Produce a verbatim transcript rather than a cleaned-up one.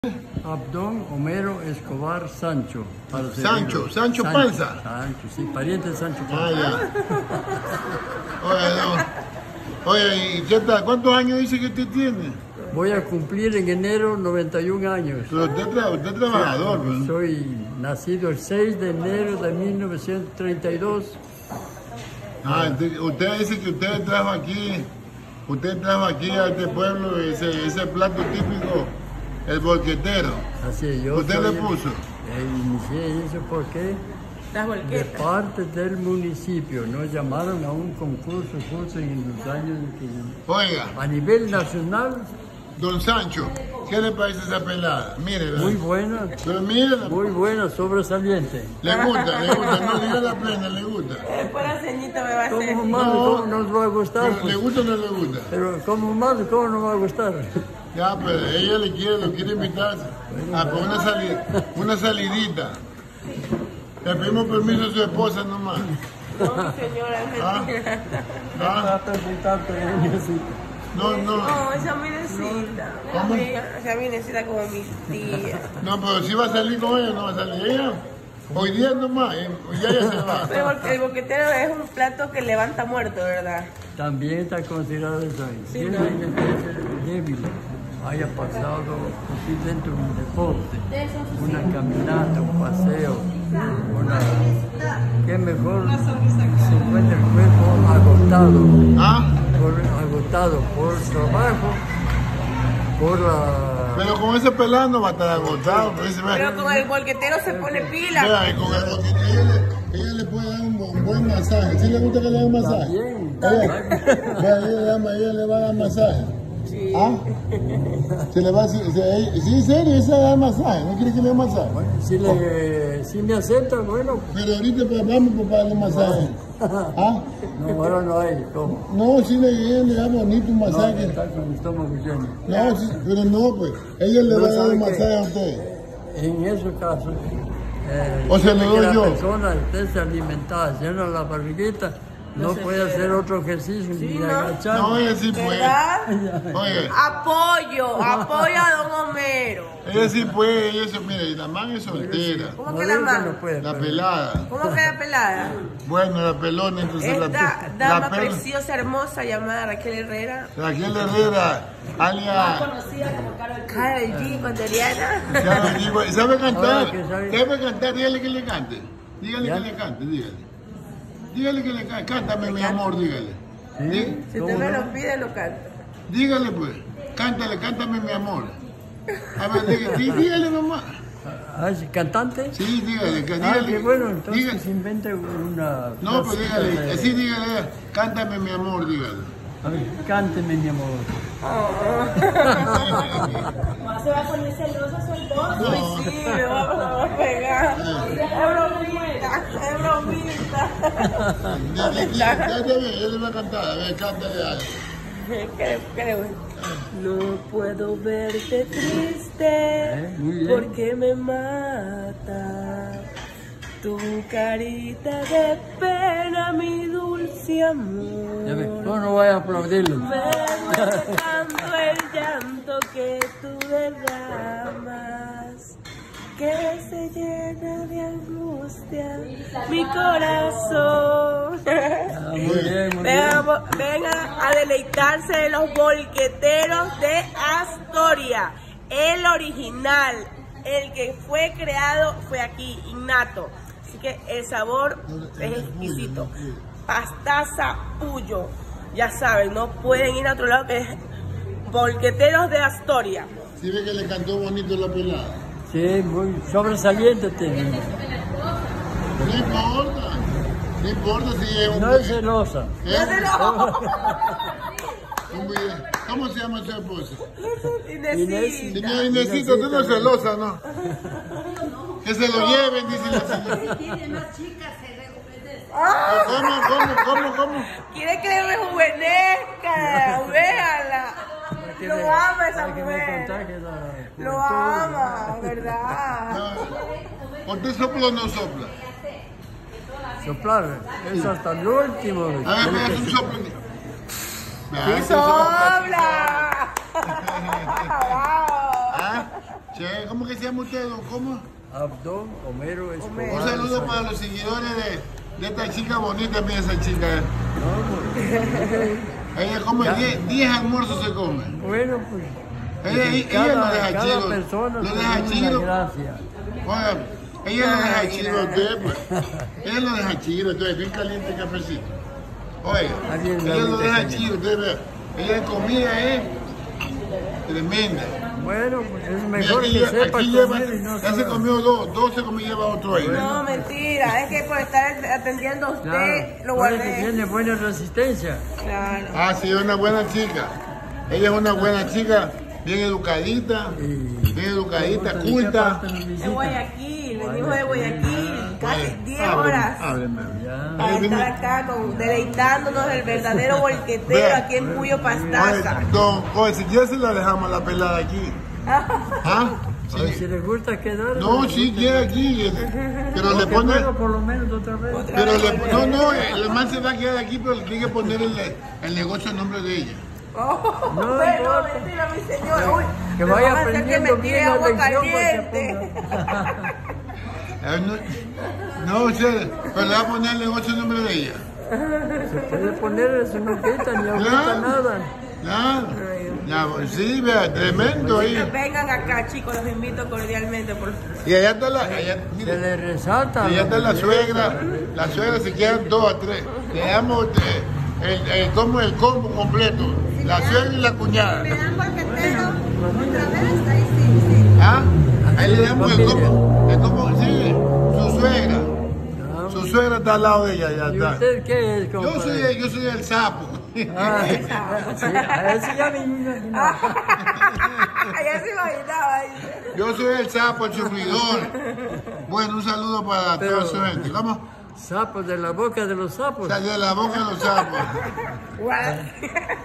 Abdón Homero Escobar Sancho. Para Sancho, Sancho Panza. Sancho, sí, pariente de Sancho Panza. Ah, ya. Oye, no. Oye, ¿y qué tal? ¿Cuántos años dice que usted tiene? Voy a cumplir en enero noventa y un años. Pero usted, tra usted es trabajador, ¿no? Soy nacido el seis de enero de mil novecientos treinta y dos. Ah, entonces, usted dice que usted trajo aquí, usted trajo aquí a este pueblo ese, ese plato típico, el bolquetero. Así es, yo ¿Usted soy le puso? El, inicié eso porque Las de volquetas. parte del municipio nos llamaron a un concurso justo en los años que Oiga, a nivel nacional, don Sancho, ¿qué le parece esa pelada? Mire, muy buena, pero mire, muy buena, sobresaliente. le gusta, le gusta, no diga la plena, le gusta. Después la ceñita me va a hacer. ¿Cómo más? No. ¿Cómo nos va a gustar? Pero, ¿le Pues? gusta o no le gusta? Pero ¿cómo más? ¿Cómo no va a gustar? Ya, pero ella le quiere, lo quiere invitar a por una, sali una salidita. Le pedimos permiso a su esposa nomás. No, señora, es Ah. mentira. ¿Ah? No, no. No, esa minecita. ¿Cómo? Esa minecita como mis tías. No, pero si va a salir con ella, no va a salir ella. Hoy día nomás, eh, ya ella se va. Pero el boquetero es un plato que levanta muerto, ¿verdad? También está considerado eso ahí. Sí, Tiene ¿no? alguien que es débil, haya pasado así dentro de un deporte, una caminata, un paseo, una... ¿Qué mejor se encuentra el cuerpo agotado? ¿Ah? Por, agotado por trabajo, por la... Pero con ese pelado no va a estar agotado. Pero, ese, Pero con el bolquetero se pone pila. vea, con el, porque ella, le, ella le puede dar un, bu- un buen masaje. ¿Sí le gusta que le dé un masaje? También. Ella, vea, ella, le da- ella le va a dar masaje. Sí. ¿Ah? Se le va a decir, se- sí, en serio, esa da masaje. ¿No quiere que le dé masaje? Si, le, si me acepta, bueno, Pero ahorita pues, vamos para darle masaje. ¿Ah? no, ahora no hay, ¿cómo? No, si le, ella le da bonito un No, masaje. está con el estómago lleno. No, sí, pero no, pues. Ella le No va a dar sabe un qué. masaje a usted. En ese caso, eh, O sea, le siempre doy que yo. la persona esté alimentada, llena la barriguita, no, se puede hacer otro ejercicio ni ¿no? agachar. No, ella sí puede. ¿Verdad? Oye, Apoyo, apoyo a don Homero. ella sí puede, ella se, mire, la man es soltera. ¿Cómo No que la digo que mano? no puede, La pero- pelada. ¿Cómo que la pelada? Bueno, la pelona, entonces la, Esta pe- dama la pelona. preciosa, hermosa, llamada Raquel Herrera. Raquel Herrera, alias. Karol G, ecuatoriana. Ya, digo, ¿sabe cantar? Ahora que sabe- ¿Sabe cantar? Dígale que le cante. Dígale ¿Ya? que le cante, dígale. Dígale que le cante. Cántame, mi amor, dígale. ¿Sí? Dí- Si ¿Cómo usted me no? lo pide, lo canto. Dígale, pues. Cántale, cántame, mi amor. A ver, dígale, dí- dígale nomás. Ah, ¿es cantante? Sí, dígale, que Ah, dígale. qué bueno, entonces dígale. se inventa una... No, pues clasita dígale, de- así dígale, cántame, mi amor, dígale. A ver, cánteme, mi amor. Se va a poner celosa su esposo. Uy, sí, me va a pegar. Es bromita, es bromita. Cántame, él le va a cantar, a ver, cántale algo. ¿Qué, qué le gusta? No puedo verte triste Eh, muy bien. porque me mata tu carita de pena, mi dulce amor. Ya ve, no, no vaya a aplaudirlo. Me secando el llanto que tú derramas, que se llena de angustia mi corazón. Ah, muy bien, muy bien. Vengan, vengan a deleitarse de los bolqueteros de Astoria. El original, el que fue creado fue aquí, innato. Así que el sabor es exquisito. Pastaza Puyo. Ya saben, no pueden ir a otro lado que es bolqueteros de Astoria. ¿Sí ve que le cantó bonito la pelada? Sí, muy sobresaliente tiene. No importa, no importa si es un... No es celosa. ¿Eh? ¡Ya se lo! Un video. ¿Cómo se llama su esposa? Inesita. Señora Inesito, tú no es celosa, ¿no? Que se lo lleven, dice la señora. Tiene más chicas, se rejuvenece. ¡Ah! ¿Cómo, cómo, cómo, cómo? Quiere que le rejuvenezca, véala. Lo ama esa Para que me mujer. contagie la... Lo ama, ¿verdad? No. ¿Usted sopla o no sopla? Soplar, es hasta el último. A ver, me hace un soplo. Vea, ¡Sí ese soplo. sobra! ¡Wow! ¿Ah? ¿Qué? ¿Cómo que se llama usted, don? ¿Cómo? Abdón Homero Escobar. Un saludo para los seguidores de, de esta chica bonita, mira esa chica. Ella come diez almuerzos se come. Bueno, pues. Ella, ella cada, lo deja cada chido. persona Lo tiene deja una chido. gracia. Oiga, ella lo deja chido a usted, pues. Ella lo deja chido, entonces bien caliente el cafecito. Oiga, ella lo deja chido, usted vea. Ella de comida es tremenda. Bueno, pues es mejor aquí, que sepa aquí comer lleva, y no ya se sabe. comió dos, dos se comió lleva otro ahí. No, mentira, es que por estar atendiendo a usted Claro, lo puede que guardé. tiene buena resistencia. Claro. Ah, sí, es una buena chica. Ella es una buena chica, bien educadita, bien educadita, culta. De Guayaquil, venimos de Guayaquil, casi diez Hábleme, horas hábleme. Ya. para estar acá con, deleitándonos del verdadero bolquetero aquí en Puyo Pastaza. Oye, don, oye, si quieres se la dejamos la pelada aquí. ¿Ah? A ver si Sí. le gusta quedar. No, sí, quiere aquí. Pero le Que pone... luego por lo menos otra vez. Pero le, no, no, el man se va a quedar aquí, pero le tiene que poner el, el negocio a nombre de ella. Oh, No bueno, importa. mentira, mi señor. Uy, Que me vaya van a hacer que aprendiendo me tire bien la agua lección para que caliente. ponga. Eh, No, no, usted, pero le va a poner el negocio a nombre de ella. Se puede poner eso, no quita ni aumenta Claro. nada. Ya, ya, sí, vea, tremendo ahí. Vengan acá, chicos, los invito cordialmente. Por... Y allá está la, allá, Se mire, le resalta. allá está la suegra, la suegra se quedan dos a tres. Le damos eh, el, el, como el combo completo, la suegra y la cuñada. Me dan bolquetero otra vez, ahí sí, sí. ¿Ah? Ahí le damos el combo, el combo, sí, su suegra. Su suegra está al lado de ella, ya ¿Y está. usted qué es, compadre? Yo soy, el- yo soy el sapo. Ah, sí, a eso ya me imaginaba. Allá se imaginaba, dice. Yo soy el sapo, el sufridor. Bueno, un saludo para Pero- toda su gente. ¿Cómo? Sapos de la boca de los sapos. Salió de la boca de los sapos. Guau.